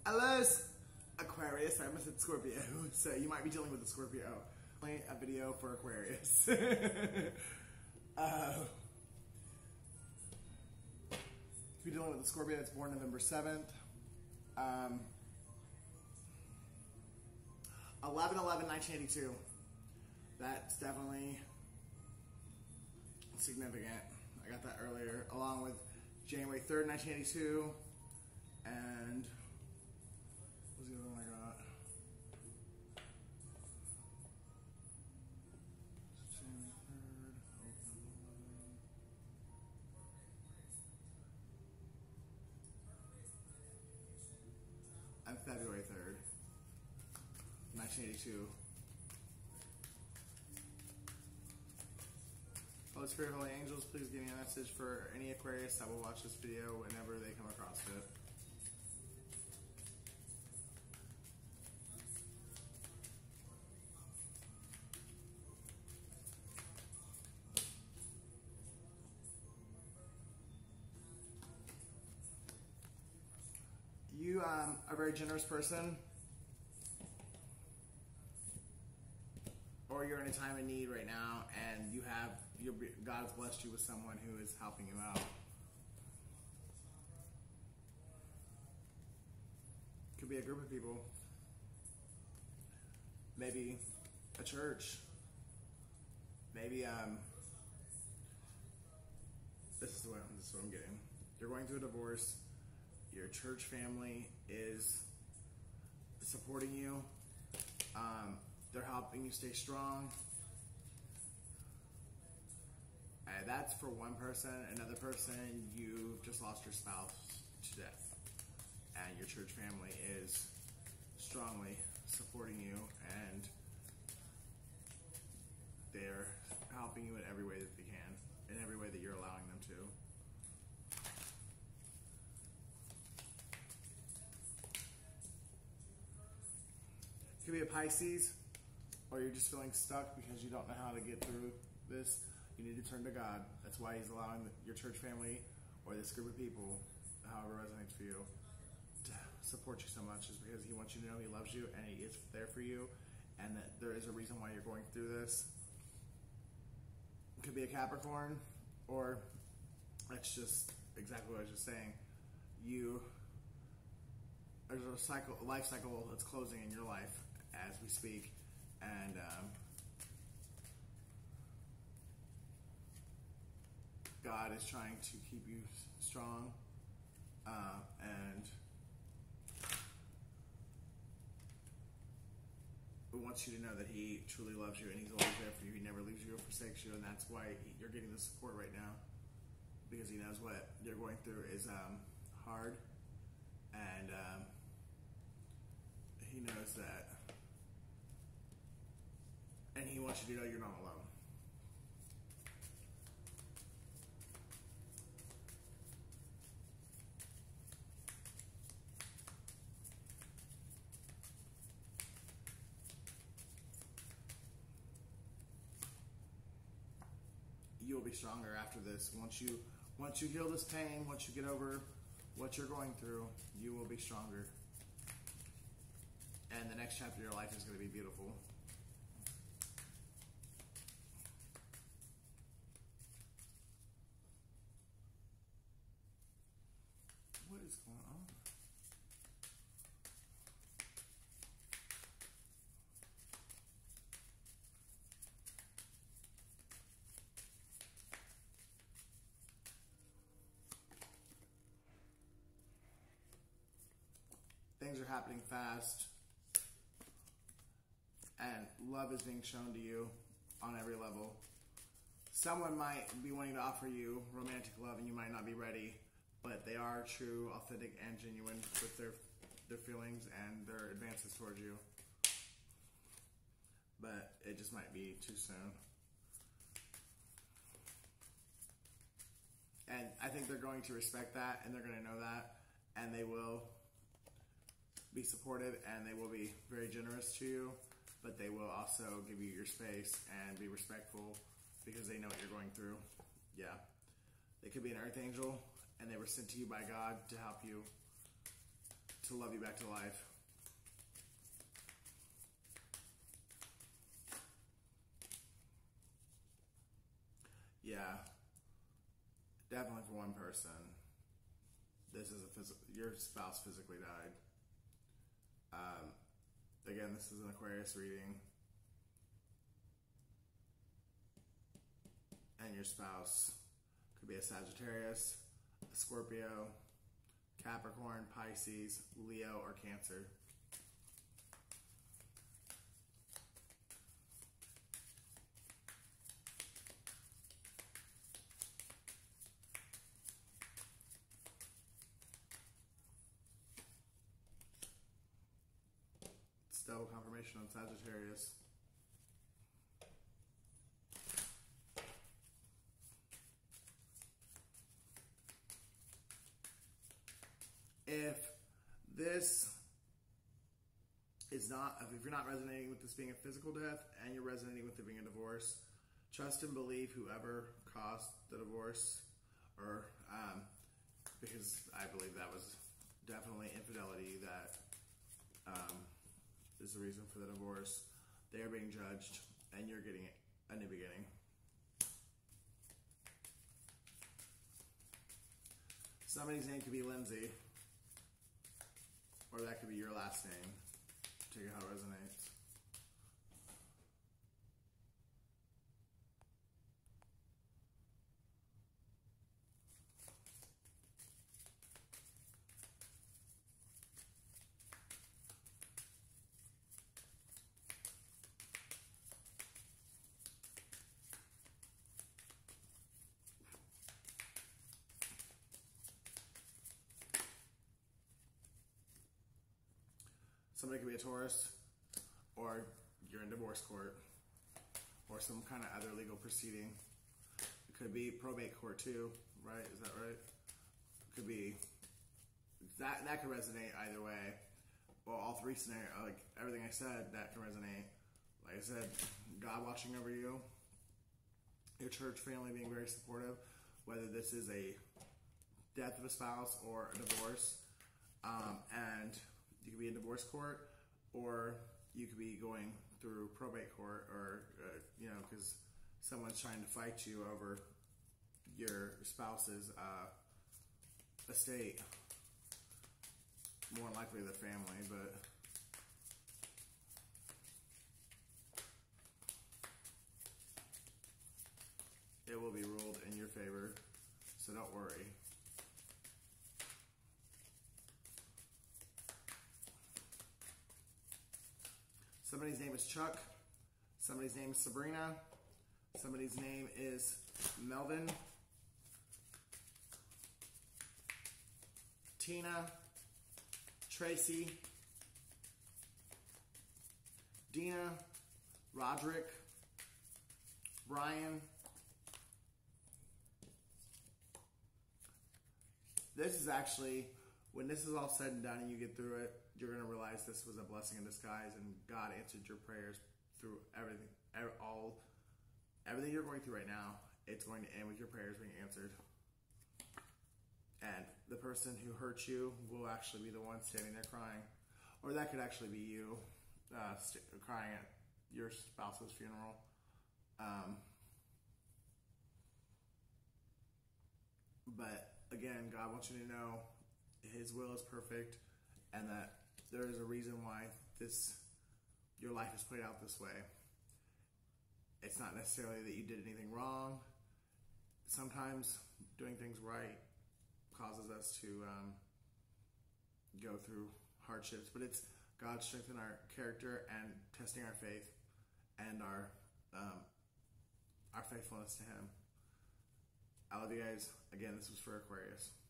Hello, Aquarius. I almost said Scorpio, so you might be dealing with a Scorpio. A video for Aquarius. If you're dealing with a Scorpio that's born November 7th, 11/11/1982. That's definitely significant. I got that earlier, along with January 3rd, 1982, and what was the other one I got? January 3rd, and February 3rd, 1982. Holy Spirit, Holy Angels, please give me a message for any Aquarius that will watch this video whenever they come across it. You are a very generous person, or you're in a time of need right now, and God has blessed you with someone who is helping you out. Could be a group of people, maybe a church, maybe this is what I'm getting. You're going through a divorce. Your church family is supporting you. They're helping you stay strong. And that's for one person. Another person, you've just lost your spouse to death. And your church family is strongly supporting you, and they're helping you in every way that they can, in every way that you're allowing them to. It could be a Pisces, or you're just feeling stuck because you don't know how to get through this. You need to turn to God. That's why He's allowing your church family or this group of people, however resonates for you, to support you so much, is because He wants you to know He loves you and He is there for you, and that there is a reason why you're going through this. It could be a Capricorn, or that's just exactly what I was just saying. There's a life cycle that's closing in your life as we speak, and God is trying to keep you strong, and He wants you to know that He truly loves you and He's always there for you. He never leaves you or forsakes you, and that's why you're getting the support right now, because He knows what you're going through is hard, and He knows that, and He wants you to know you're not alone. You will be stronger after this. Once you heal this pain, once you get over what you're going through, you will be stronger. And the next chapter of your life is going to be beautiful. What is going on? Things are happening fast, and love is being shown to you on every level. Someone might be wanting to offer you romantic love, and you might not be ready, but they are true, authentic, and genuine with their feelings and their advances towards you. But it just might be too soon. And I think they're going to respect that, and they're going to know that, and they will be supportive, and they will be very generous to you, but they will also give you your space and be respectful because they know what you're going through. Yeah. They could be an earth angel, and they were sent to you by God to help you to love you back to life. Yeah, definitely for one person. This is your spouse physically died. Again, this is an Aquarius reading. And your spouse could be a Sagittarius, a Scorpio, Capricorn, Pisces, Leo, or Cancer. It's double confirmation on Sagittarius. If this is not, if you're not resonating with this being a physical death and you're resonating with it being a divorce, trust and believe whoever caused the divorce, or because I believe that was definitely infidelity that is the reason for the divorce. They are being judged and you're getting a new beginning. Somebody's name could be Lindsay. Or that could be your last name. Take it how it resonates. Somebody could be a Taurus, or you're in divorce court, or some kind of other legal proceeding. It could be probate court too, right? Is that right? It could be, that could resonate either way. Well, all three scenarios, like everything I said, that can resonate. Like I said, God watching over you, your church family being very supportive, whether this is a death of a spouse or a divorce, and you could be in divorce court, or you could be going through probate court, or, because someone's trying to fight you over your spouse's estate. More than likely the family, but it will be ruled in your favor, so don't worry. Somebody's name is Chuck. Somebody's name is Sabrina. Somebody's name is Melvin. Tina. Tracy. Dina. Roderick. Brian. This is actually, when this is all said and done and you get through it, you're going to realize this was a blessing in disguise, and God answered your prayers through everything. Everything you're going through right now, it's going to end with your prayers being answered. And the person who hurt you will actually be the one standing there crying. Or that could actually be you crying at your spouse's funeral. But again, God wants you to know His will is perfect, and that there is a reason why your life is played out this way. It's not necessarily that you did anything wrong. Sometimes doing things right causes us to go through hardships, but it's God strengthening our character and testing our faith and our faithfulness to Him. I love you guys. Again, this was for Aquarius.